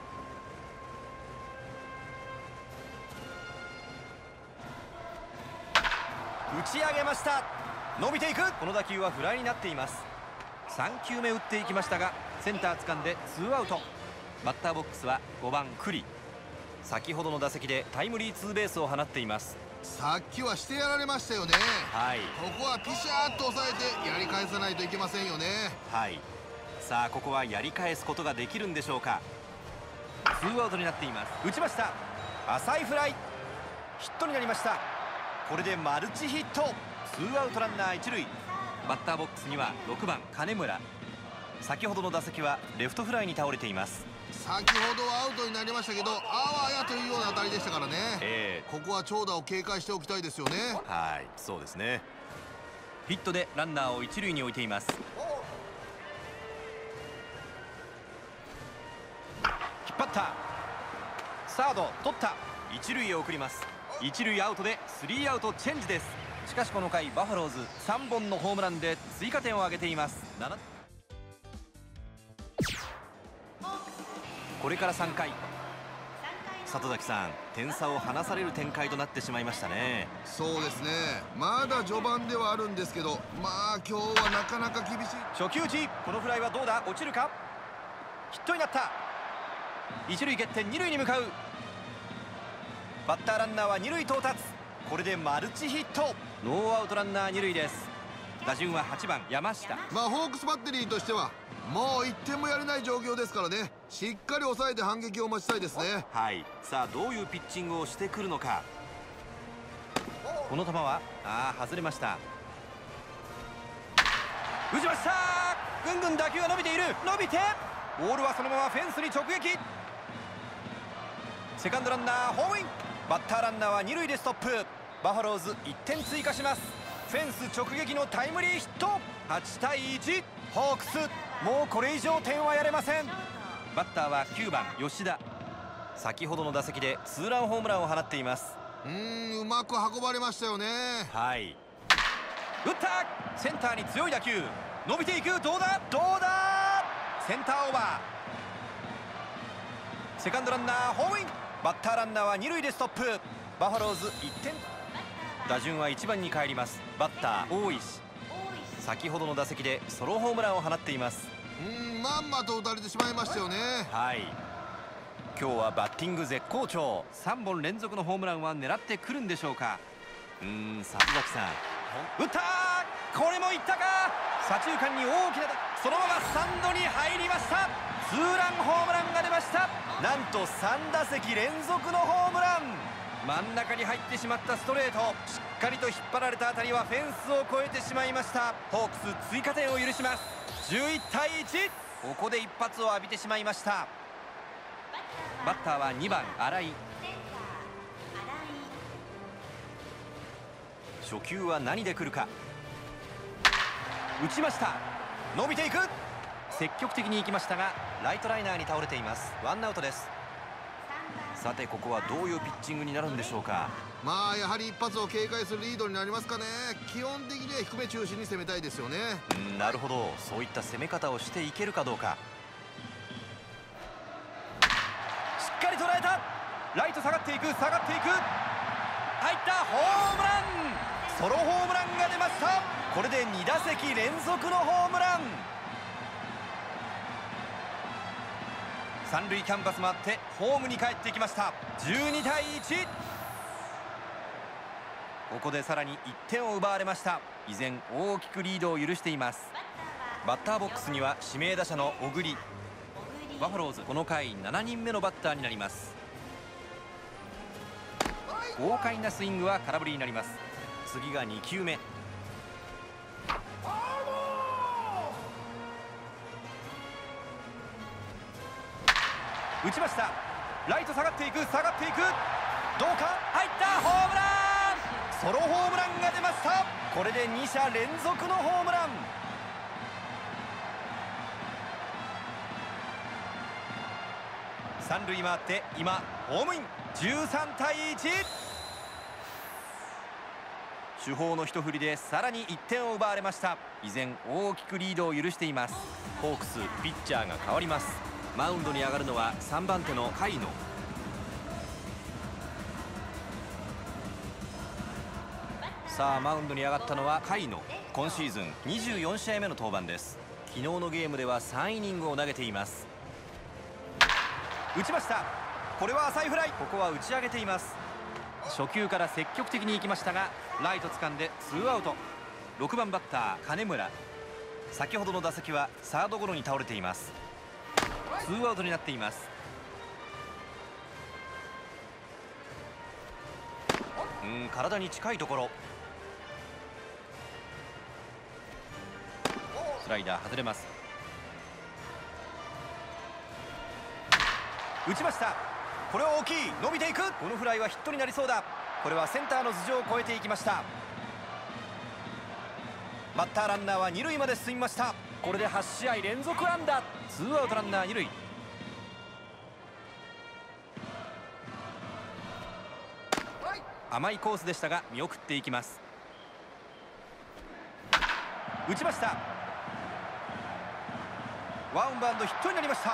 打ち上げました。伸びていく。この打球はフライになっています。3球目打っていきましたがセンター掴んでツーアウト。バッターボックスは5番栗。先ほどの打席でタイムリーツーベースを放っています。 さっきはしてやられましたよね。ここはピシャーッと抑えてやり返さないといけませんよね。 さあここはやり返すことができるんでしょうか。ツーアウトになっています。打ちました。浅いフライ、ヒットになりました。これでマルチヒット。ツーアウトランナー一塁。バッターボックスには6番金村。先ほどの打席はレフトフライに倒れています。 先ほどはアウトになりましたけど、あわやというような当たりでしたからね。ここは長打を警戒しておきたいですよね。 そうですね。ヒットでランナーを一塁に置いています。引っ張った。サード取った。一塁へ送ります。一塁アウトでスリーアウトチェンジです。しかしこの回バファローズ3本のホームランで追加点を挙げています。これから3回。里崎さん、点差を離される展開となってしまいましたね。 そうですね。まだ序盤ではあるんですけど、まあ今日はなかなか厳しい。 初球打ち、このフライはどうだ、落ちるか。ヒットになった。 一塁蹴って二塁に向かう。バッターランナーは二塁到達。これでマルチヒット。ノーアウトランナー二塁です。打順は8番山下。 ホークスバッテリーとしてはもう1点もやれない状況ですからね、しっかり抑えて反撃を待ちたいですね。 はい、さあどういうピッチングをしてくるのか。この球は外れました。打ちました。ぐんぐん打球が伸びている。伸びてボールはそのままフェンスに直撃。セカンドランナーホームイン。バッターランナーは二塁でストップ。バファローズ1点追加します。フェンス直撃のタイムリーヒット。8対1。ホークスもうこれ以上点はやれません。バッターは9番吉田。先ほどの打席でツーランホームランを放っています。 うまく運ばれましたよね。 はい、打った。センターに強い打球伸びていく。どうだセンターオーバー。セカンドランナーホームイン。バッターランナーは二塁でストップ。バファローズ1点。打順は1番に帰ります。バッター大石。先ほどの打席でソロホームランを放っています。 まんまと打たれてしまいましたよね。 はい、今日はバッティング絶好調。3本連続のホームランは狙ってくるんでしょうか。里崎さん、打った。これもいったか。左中間に大きなそのままスタンドに入りました。ツーランホームランが出ました。なんと3打席連続のホームラン。真ん中に入ってしまったストレート、しっかりと引っ張られた当たりはフェンスを越えてしまいました。ホークス追加点を許します。11対1。ここで一発を浴びてしまいました。バッターは2番新井。初球は何で来るか。打ちました。伸びていく。積極的に行きましたがライトライナーに倒れています。ワンアウトです。さてここはどういうピッチングになるんでしょうか。 やはり一発を警戒するリードになりますかね。基本的には低め中心に攻めたいですよね。 なるほど、そういった攻め方をしていけるかどうか。しっかり捉えた。ライト下がっていく。入ったホームラン。ソロホームランが出ました。これで2打席連続のホームラン。三塁キャンバス回ってホームに帰ってきました。12対1。ここでさらに1点を奪われました。依然大きくリードを許しています。バッターボックスには指名打者の小栗。バファローズこの回7人目のバッターになります。豪快なスイングは空振りになります。次が2球目。打ちました。ライト下がっていく。どうか。入ったホームラン。ソロホームランが出ました。これで2者連続のホームラン。三塁回って今ホームイン。13対1。主砲の一振りでさらに1点を奪われました。依然大きくリードを許しています。ホークスピッチャーが変わります。マウンドに上がるのは3番手の甲斐野。さあマウンドに上がったのは甲斐野。今シーズン24試合目の登板です。昨日のゲームでは3イニングを投げています。打ちました。これは浅いフライ。ここは打ち上げています。初球から積極的に行きましたがライト掴んでツーアウト。6番バッター金村。先ほどの打席はサードゴロに倒れています。ツーアウトになっています。体に近いところ。スライダー外れます。打ちました。これは大きい。伸びていく。このフライはヒットになりそうだ。これはセンターの頭上を越えていきました。バッターランナーは二塁まで進みました。これで8試合連続安打。ツーアウトランナー二塁。甘いコースでしたが見送っていきます。打ちました。ワンバウンドヒットになりました。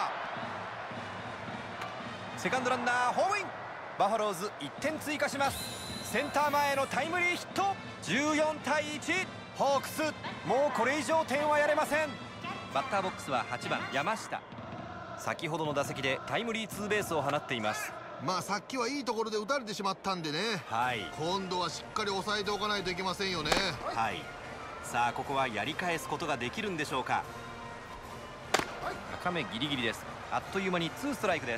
セカンドランナーホームイン。バファローズ1点追加します。センター前へのタイムリーヒット。14対1。ホークスもうこれ以上点はやれません。バッターボックスは8番山下。 先ほどの打席でタイムリーツーベースを放っています。 まあさっきはいいところで打たれてしまったんでね、 はい、 今度はしっかり抑えておかないといけませんよね。 はい、さあここはやり返すことができるんでしょうか。高めギリギリです。あっという間にツーストライクです。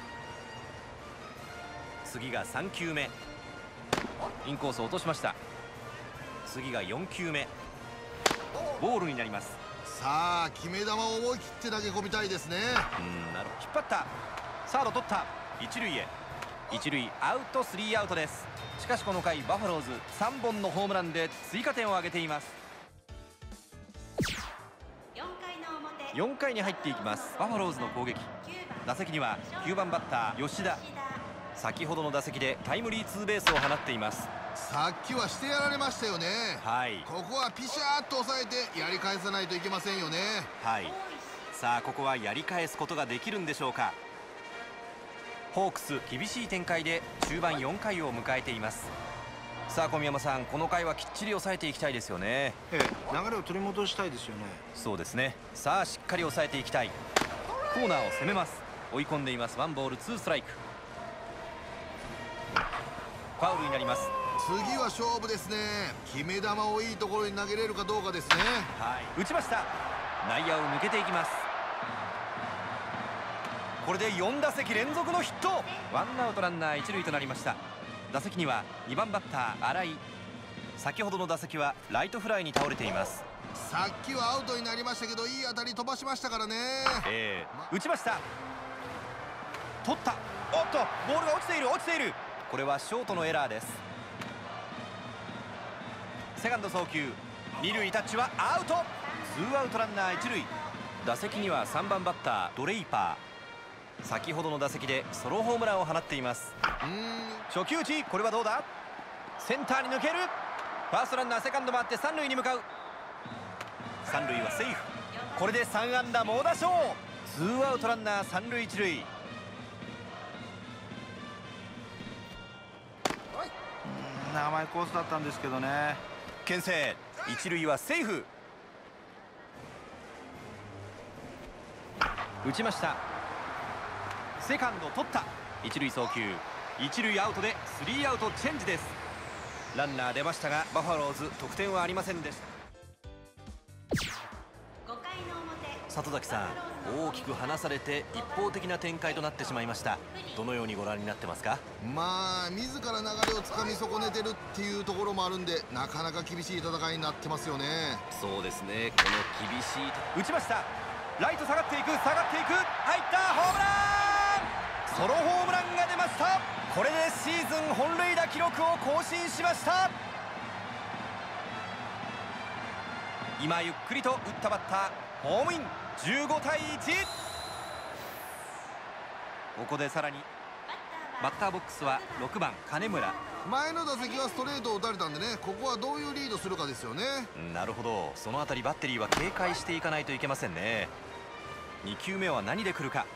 次が3球目、インコース落としました。次が4球目、ボールになります。 さあ決め球を思い切って投げ込みたいですね。 なるほど。引っ張った、サード取った、一塁へ、一塁アウト、スリーアウトです。しかしこの回バファローズ3本のホームランで追加点を挙げています。4回に入っていきます。バファローズの攻撃。打席には9番バッター吉田。先ほどの打席でタイムリーツーベースを放っています。 さっきはしてやられましたよね。 はい、 ここはピシャーッと抑えてやり返さないといけませんよね。 はい、さあここはやり返すことができるんでしょうか。ホークス厳しい展開で中盤4回を迎えています。さあ小宮山さん、この回はきっちり抑えていきたいですよね。 流れを取り戻したいですよね。 そうですね。さあしっかり抑えていきたい。コーナーを攻めます。追い込んでいます。ワンボールツーストライク。ファウルになります。 次は勝負ですね。決め球をいいところに投げれるかどうかですね。 はい、打ちました。内野を抜けていきます。これで4打席連続のヒット。ワンアウトランナー一塁となりました。打席には2番バッター新井。先ほどの打席はライトフライに倒れています。 さっきはアウトになりましたけど、いい当たり飛ばしましたからね。 打ちました。取った。おっと、ボールが落ちている、落ちている。これはショートのエラーです。セカンド送球、二塁タッチはアウト。ツーアウトランナー一塁。打席には3番バッタードレイパー。先ほどの打席でソロホームランを放っています。初球打ち、これはどうだ。センターに抜ける。ファーストランナーセカンド回って三塁に向かう。三塁はセーフ。これで3安打猛打賞。ツーアウトランナー三塁一塁。 甘いコースだったんですけどね。 牽制、一塁はセーフ。打ちました。セカンド取った。一塁送球、一塁アウトでスリーアウトチェンジです。ランナー出ましたがバファローズ得点はありませんでした。里崎さん、大きく離されて一方的な展開となってしまいました。どのようにご覧になってますか。 まあ自ら流れをつかみ損ねてるっていうところもあるんで、なかなか厳しい戦いになってますよね。 そうですね。この厳しい打ちました。ライト下がっていく、下がっていく、入った。ホームラン、ソロホームランが出ました。これでシーズン本塁打記録を更新しました。今ゆっくりと打ったバッターホームイン。15対1。ここでさらにバッターボックスは6番金村。 前の打席はストレートを打たれたんでね、ここはどういうリードするかですよね。 なるほど。そのあたりバッテリーは警戒していかないといけませんね。2球目は何で来るか。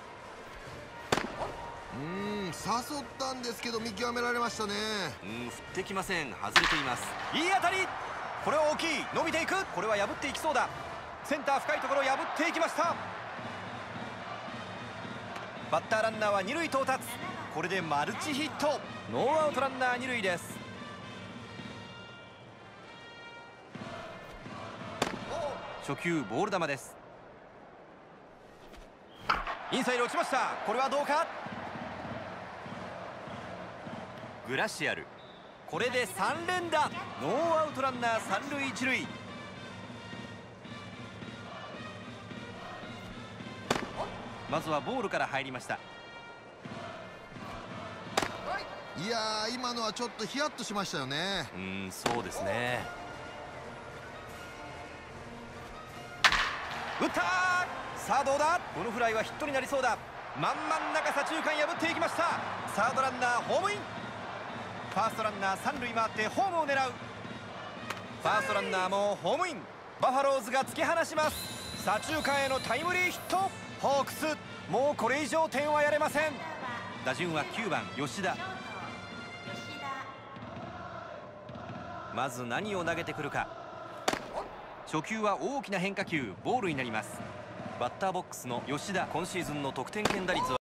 誘ったんですけど見極められましたね。 振ってきません。外れています。いい当たり。これは大きい。伸びていく。これは破っていきそうだ。センター深いところ破っていきました。バッターランナーは二塁到達。これでマルチヒット。ノーアウトランナー二塁です。初球ボール球です。インサイド落ちました。これはどうか。グラシアル。これで3連打。ノーアウトランナー三塁一塁。まずはボールから入りました。 いやー、今のはちょっとヒヤッとしましたよね。 そうですね。打った。さあどうだ。このフライはヒットになりそうだ。真ん中左中間破っていきました。サードランナーホームイン。ファーストランナー三塁回ってホームを狙う。ファーストランナーもホームイン。バファローズが突き放します。左中間へのタイムリーヒット。ホークス、もうこれ以上点はやれません。打順は9番吉田。まず何を投げてくるか。初球は大きな変化球、ボールになります。 バッターボックスの吉田、今シーズンの得点圏打率は